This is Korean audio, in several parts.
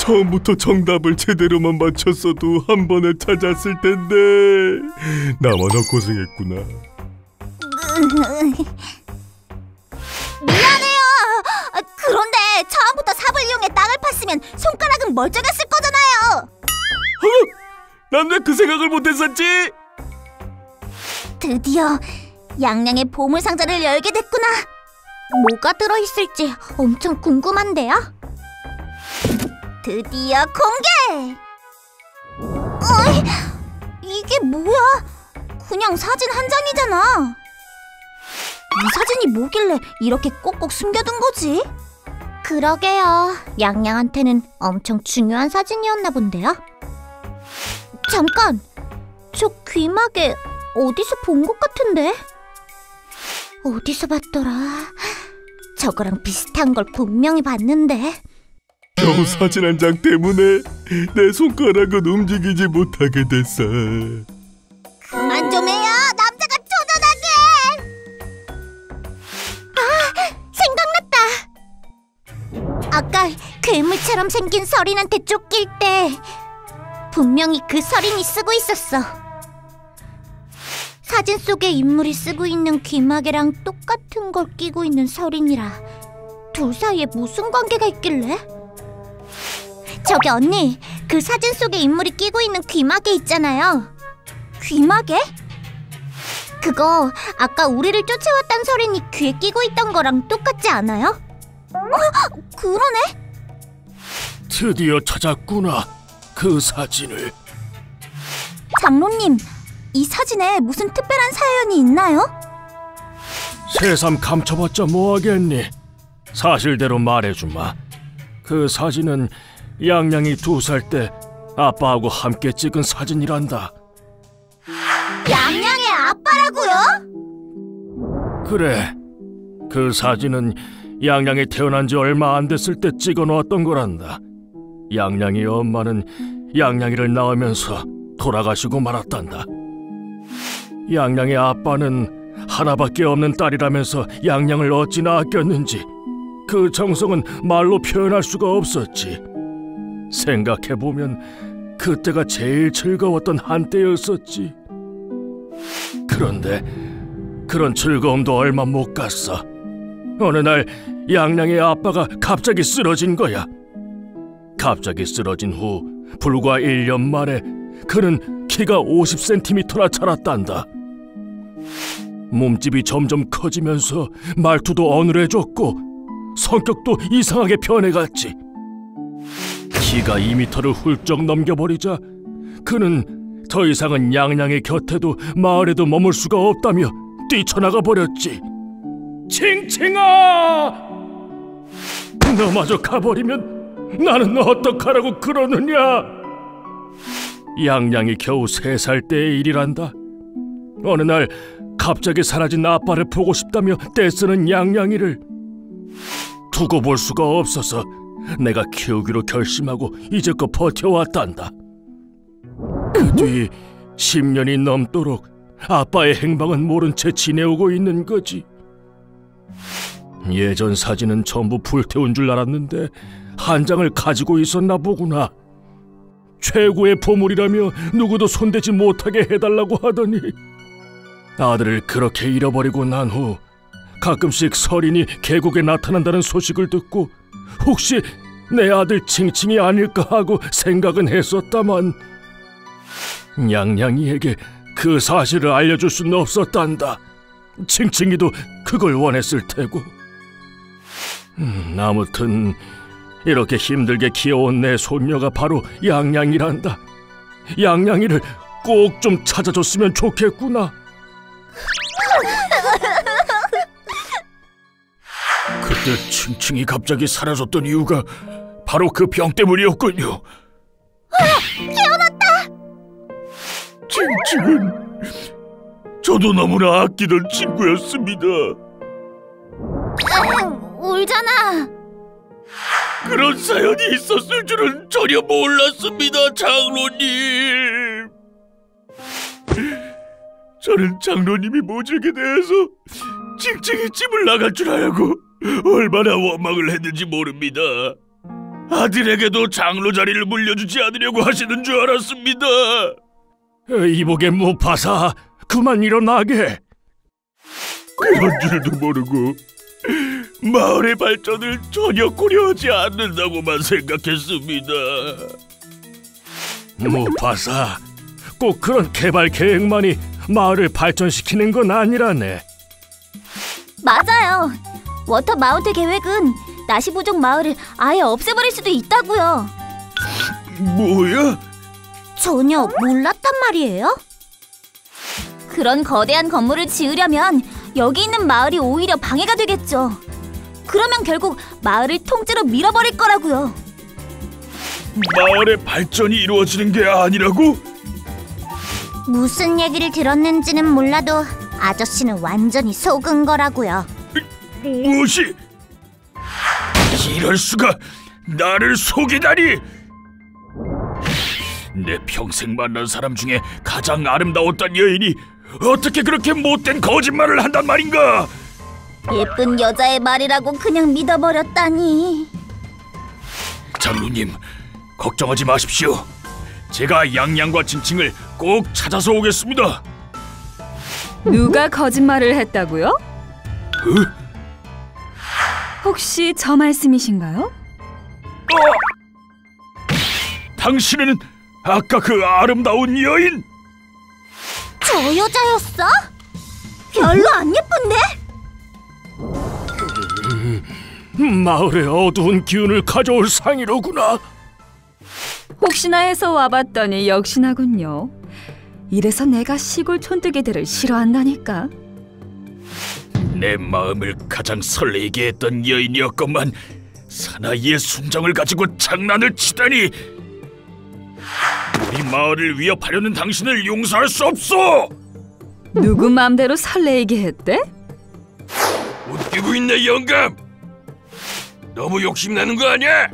처음부터 정답을 제대로만 맞췄어도 한 번에 찾았을 텐데. 나만 더 고생했구나. 미안해요. 그런데 처음부터 삽을 이용해 땅을 팠으면 손가락은 멀쩡했을 거잖아요. 난 왜 그 생각을 못했었지? 드디어 양양의 보물상자를 열게 됐구나. 뭐가 들어있을지 엄청 궁금한데요. 드디어 공개! 어이, 이게 뭐야? 그냥 사진 한 장이잖아. 이 사진이 뭐길래 이렇게 꼭꼭 숨겨둔 거지? 그러게요. 양양한테는 엄청 중요한 사진이었나 본데요. 잠깐! 저 귀마개 어디서 본 것 같은데? 어디서 봤더라? 저거랑 비슷한 걸 분명히 봤는데. 겨우 사진 한 장 때문에 내 손가락은 움직이지 못하게 됐어. 그만 좀 해요, 남자가 초조하게. 생각났다. 아까 괴물처럼 생긴 서린한테 쫓길 때 분명히 그 서린이 쓰고 있었어. 사진 속의 인물이 쓰고 있는 귀마개랑 똑같은 걸 끼고 있는 서린이라 둘 사이에 무슨 관계가 있길래? 저기 언니, 그 사진 속의 인물이 끼고 있는 귀마개 있잖아요. 귀마개? 그거 아까 우리를 쫓아왔던 서린이 귀에 끼고 있던 거랑 똑같지 않아요? 그러네? 드디어 찾았구나, 그 사진을. 장로님, 이 사진에 무슨 특별한 사연이 있나요? 새삼 감춰봤자 뭐하겠니? 사실대로 말해주마. 그 사진은 양양이 2살 때 아빠하고 함께 찍은 사진이란다. 양양의 아빠라고요? 그래, 그 사진은 양양이 태어난 지 얼마 안 됐을 때 찍어놓았던 거란다. 양양이 엄마는 양양이를 낳으면서 돌아가시고 말았단다. 양양의 아빠는 하나밖에 없는 딸이라면서 양양을 어찌나 아꼈는지 그 정성은 말로 표현할 수가 없었지. 생각해보면 그때가 제일 즐거웠던 한때였었지. 그런데 그런 즐거움도 얼마 못 갔어. 어느 날 양양의 아빠가 갑자기 쓰러진 거야. 갑자기 쓰러진 후 불과 1년 만에 그는 키가 50cm나 자랐단다. 몸집이 점점 커지면서 말투도 어눌해졌고 성격도 이상하게 변해갔지. 키가 2m를 훌쩍 넘겨버리자 그는 더 이상은 양양의 곁에도 마을에도 머물 수가 없다며 뛰쳐나가 버렸지. 칭칭아! 너마저 가버리면 나는 어떡하라고 그러느냐? 양양이 겨우 3살 때의 일이란다. 어느 날 갑자기 사라진 아빠를 보고 싶다며 떼쓰는 양양이를 두고 볼 수가 없어서 내가 키우기로 결심하고 이제껏 버텨왔단다. 그 뒤 10년이 넘도록 아빠의 행방은 모른 채 지내오고 있는 거지. 예전 사진은 전부 불태운 줄 알았는데 한 장을 가지고 있었나 보구나. 최고의 보물이라며 누구도 손대지 못하게 해달라고 하더니 아들을 그렇게 잃어버리고 난 후 가끔씩 서린이 계곡에 나타난다는 소식을 듣고 혹시 내 아들 칭칭이 아닐까 하고 생각은 했었다만 양양이에게 그 사실을 알려줄 수는 없었단다. 칭칭이도 그걸 원했을 테고. 아무튼 이렇게 힘들게 키워온 내 손녀가 바로 양양이란다. 양양이를 꼭 좀 찾아줬으면 좋겠구나. 그때 칭칭이 갑자기 사라졌던 이유가 바로 그 병 때문이었군요. 깨어났다! 칭칭은 저도 너무나 아끼던 친구였습니다. 울잖아. 그런 사연이 있었을 줄은 전혀 몰랐습니다, 장로님. 저는 장로님이 모질게 대해서 칭칭이 집을 나갈 줄 알고 얼마나 원망을 했는지 모릅니다. 아들에게도 장로 자리를 물려주지 않으려고 하시는 줄 알았습니다. 이복의 무파사, 그만 일어나게. 그런 줄도 모르고 마을의 발전을 전혀 고려하지 않는다고만 생각했습니다. 무파사, 꼭 그런 개발 계획만이 마을을 발전시키는 건 아니라네. 맞아요. 워터 마운트 계획은 나시부족 마을을 아예 없애버릴 수도 있다고요. 뭐야? 전혀 몰랐단 말이에요? 그런 거대한 건물을 지으려면 여기 있는 마을이 오히려 방해가 되겠죠. 그러면 결국 마을을 통째로 밀어버릴 거라고요. 마을의 발전이 이루어지는 게 아니라고? 무슨 얘기를 들었는지는 몰라도 아저씨는 완전히 속은 거라고요. 무엇이? 이럴 수가! 나를 속이다니! 내 평생 만난 사람 중에 가장 아름다웠던 여인이 어떻게 그렇게 못된 거짓말을 한단 말인가? 예쁜 여자의 말이라고 그냥 믿어버렸다니. 장로님, 걱정하지 마십시오. 제가 양양과 칭칭을 꼭 찾아서 오겠습니다. 누가 거짓말을 했다고요? 혹시 저 말씀이신가요? 당신은 아까 그 아름다운 여인? 저 여자였어? 별로 안 예쁜데? 마을의 어두운 기운을 가져올 상이로구나. 혹시나 해서 와봤더니 역시나군요. 이래서 내가 시골 촌뜨기들을 싫어한다니까. 내 마음을 가장 설레게 했던 여인이었건만 사나이의 순정을 가지고 장난을 치다니. 우리 마을을 위협하려는 당신을 용서할 수 없어. 누구 맘대로 설레이게 했대? 웃기고 있네, 영감. 너무 욕심나는 거 아니야?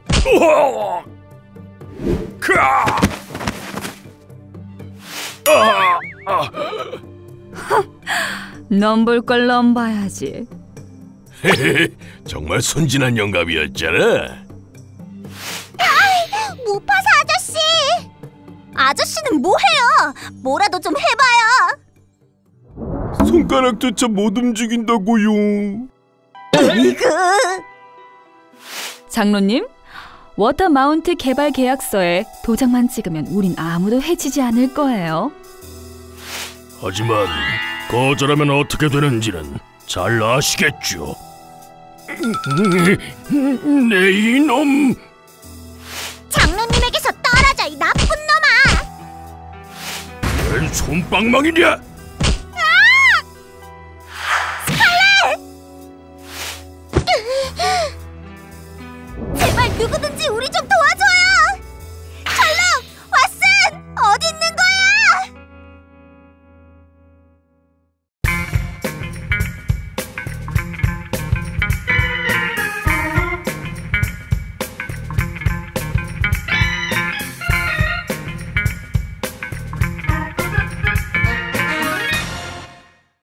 넌 볼 걸 넌 봐야지. 정말 순진한 영감이었잖아. 무파사 아저씨! 아저씨는 뭐해요? 뭐라도 좀 해봐요. 손가락조차 못 움직인다고요. 이그. 장로님, 워터 마운트 개발 계약서에 도장만 찍으면 우린 아무도 해치지 않을 거예요. 하지만 거절하면 어떻게 되는지는 잘 아시겠죠. 내 이놈! 장로님에게서 떨어져, 이 나쁜 놈아! 웬 솜방망이냐? 제발 누구든지 우리 좀